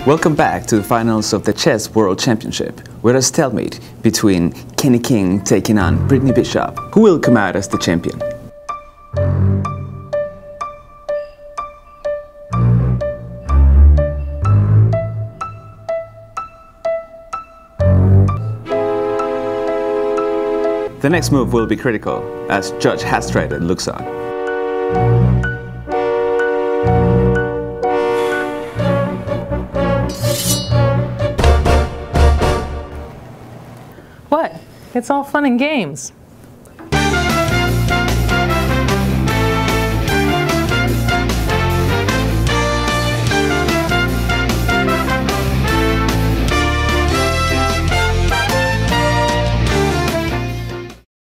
Welcome back to the finals of the Chess World Championship, with a stalemate between Kenny King taking on Brittany Bishop, who will come out as the champion. The next move will be critical, as Judge Hastrider looks on. What? It's all fun and games.